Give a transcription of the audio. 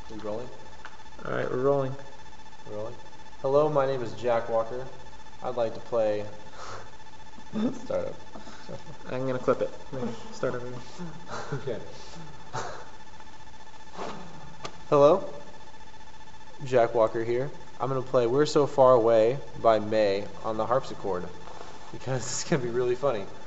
We rolling? Alright, we're rolling. Rolling. Hello, my name is Jack Walker. I'd like to play. Start up. I'm gonna clip it. Start over. Okay. Hello, Jack Walker here. I'm gonna play "We're So Far Away" by May on the harpsichord because it's gonna be really funny.